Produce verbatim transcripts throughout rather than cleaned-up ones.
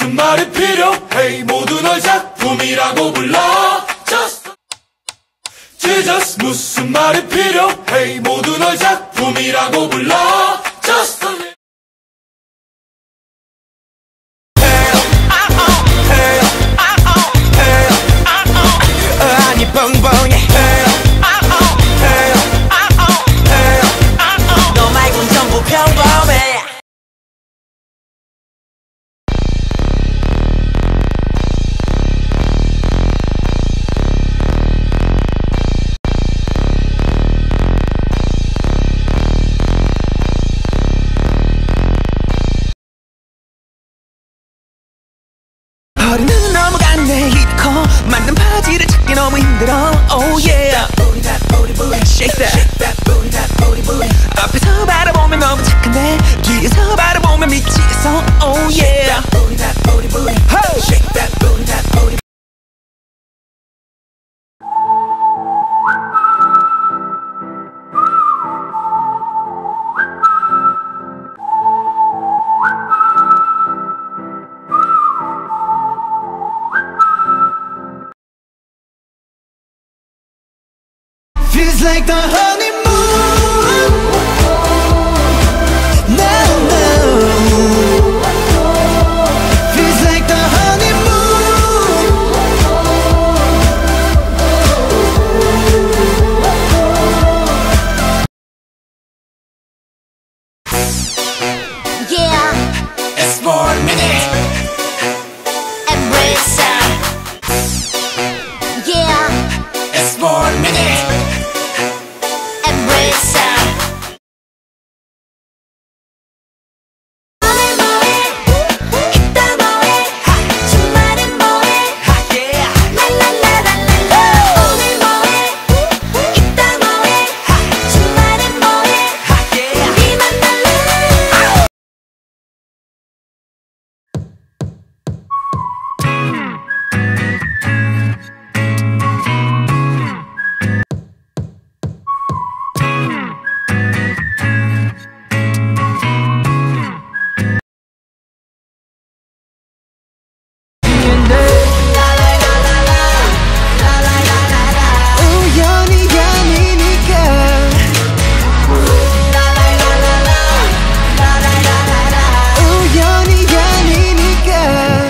무슨 말이 필요해 모두 널 작품이라고 불러 Just Jesus 무슨 말이 필요해 모두 널 작품이라고 불러 Just 아니 뻥뻥해 너 말곤 전부 평범해 어린애는 넘어갔네 힙커 만든 바지를 찾기 너무 힘들어 Oh yeah Shake that 앞에서 바라보면 너무 착한데 뒤에서 바라보면 미치겠어 Oh yeah Shake that Feels like the honeymoon. No, no. Feels like the honeymoon. Yeah, It's for a minute embrace her. Yeah, It's for a minute embrace her. 오늘 뭐해? 이따 뭐해? 주말엔 뭐해? Yeah 랄랄라랄랄라. 오늘 뭐해? 이따 뭐해? 주말엔 뭐해? Yeah 우리 만날래? 우연이 아니니까. 우연이 아니니까.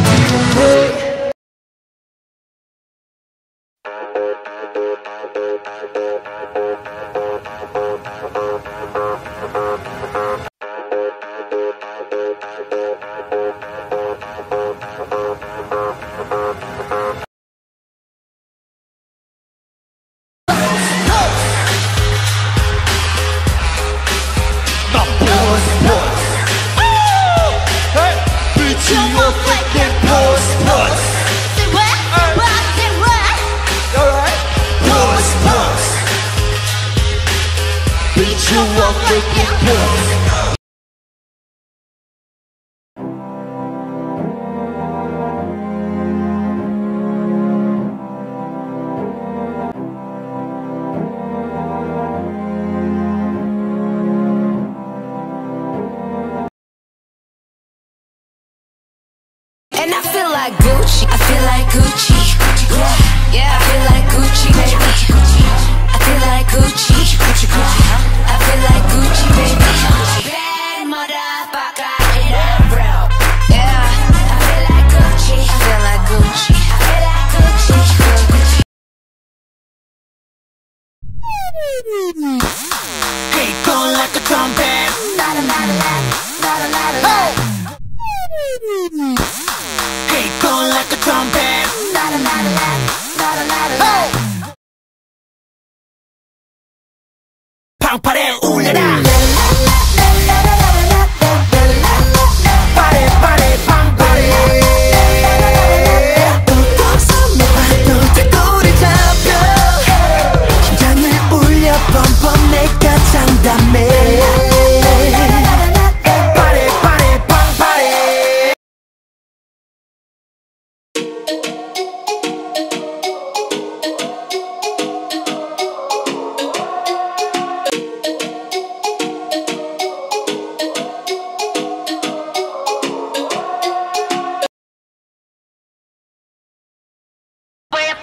Say what? What? Say what? Beat you up like it. And I feel like Gucci, I feel like Gucci, yeah, yeah, I feel like Gucci, baby. I feel like Gucci, Gucci, Gucci. I feel like Gucci, baby. Bad motherfucker, and I'm real. Yeah, I feel like Gucci, I feel like Gucci, I feel like Gucci, Gucci. Hey, going like a trumpet La la la la la la la la la. Hey, going like a trumpet La la la la la la la la la. 팡파레 울려라 파레 파레 팡파레 또 대꾸를 잡혀 심장을 울려 뻔뻔 내가 장담해. 파레 파레 팡파레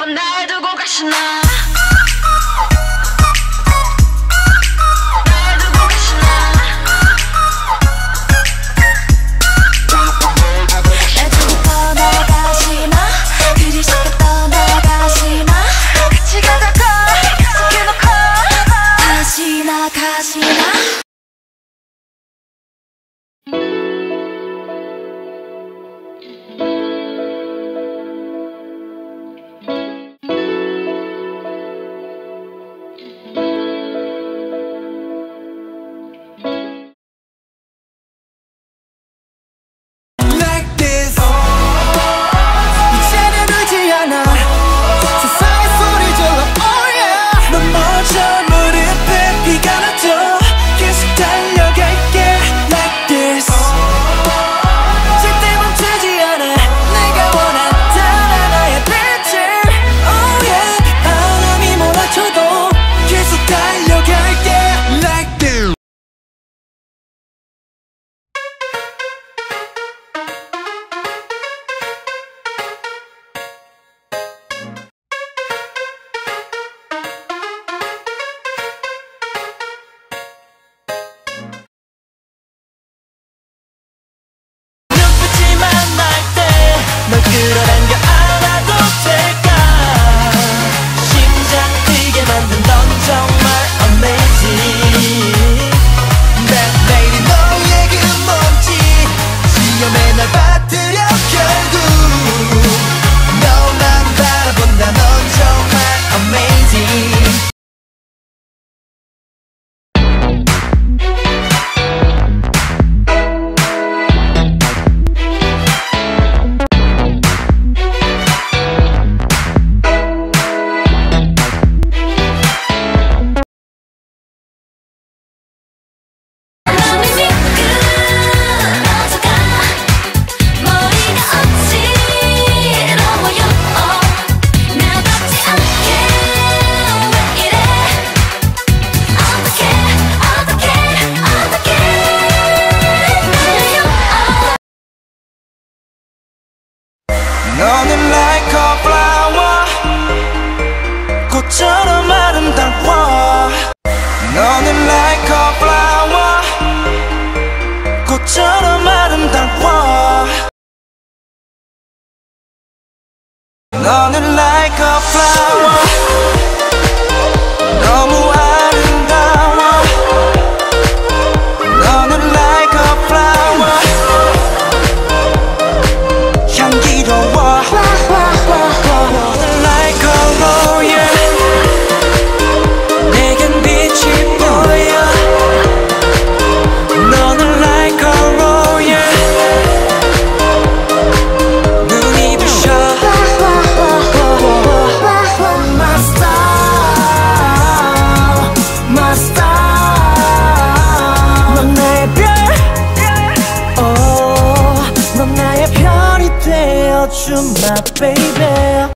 뻔 날 두고 가시나 날 두고 가시나 날 두고 떠나가시나 그리 쉽게 떠나가시나 같이 가자고 약속해놓고 가시나 가시나 끌어당겨 안아도 될까 심장 뛰게 만든 넌 정말 amazing 내일이 너의 그 먼지 지염에 날 빠뜨려 결국 너만 바라본다 넌 정말 amazing 너는 like a flower 꽃처럼 아름다워 너는 like a flower 꽃처럼 아름다워 너는 like a flower 너무 아름다워 너는 like a flower 향기로워 너는 like a royal 내겐 빛이 보여 너는 like a royal 눈이 부셔 My star My star 넌 나의 별 oh, 넌 나의 별이 되어준 my baby